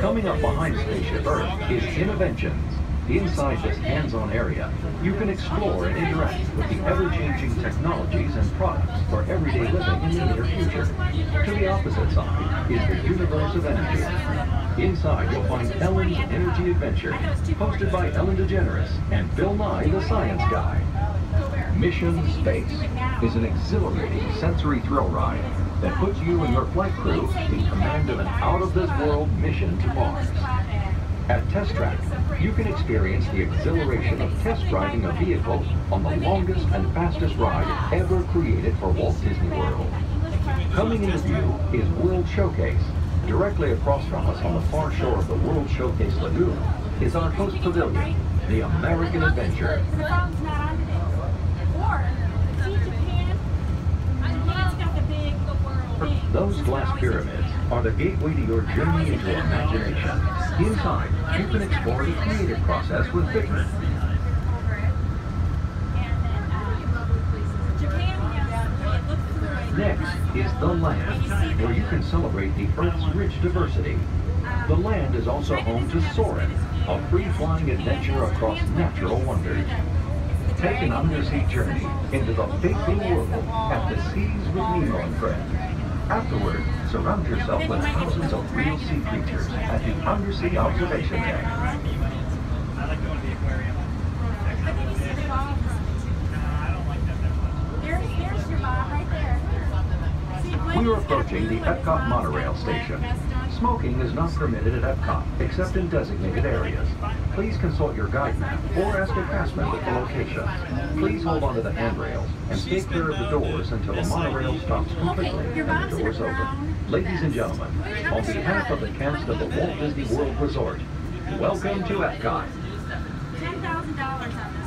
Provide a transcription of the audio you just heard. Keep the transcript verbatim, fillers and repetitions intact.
Coming up behind Spaceship Earth is Innoventions. Inside this hands-on area, you can explore and interact with the ever-changing technologies and products for everyday living in the near future. To the opposite side is the universe of energy. Inside, you'll find Ellen's Energy Adventure, hosted by Ellen DeGeneres and Bill Nye, the Science Guy. Mission Space is an exhilarating sensory thrill ride that puts you and your flight crew in command of an out-of-this-world mission to Mars. At Test Track, you can experience the exhilaration of test driving a vehicle on the longest and fastest ride ever created for Walt Disney World. Coming into view is World Showcase. Directly across from us on the far shore of the World Showcase Lagoon is our host pavilion, the American Adventure. Those glass pyramids are the gateway to your journey into imagination. Inside, you can explore the creative process with Figment. Next is The Land, where you can celebrate the Earth's rich diversity. The Land is also home to Soarin', a free-flying adventure across natural wonders. Take an undersea journey into the big world at the Seas with Nemo and Friends. Afterward, surround yourself with thousands of real sea creatures at the Undersea Observation Deck. We are approaching the Epcot monorail station. Smoking is not permitted at Epcot, except in designated areas. Please consult your guide map or ask a cast member for locations. Please hold onto the handrails and stay clear of the doors until the monorail stops completely and the doors open. Ladies and gentlemen, on behalf of the cast of the Walt Disney World Resort, welcome to Epcot. ten thousand dollars on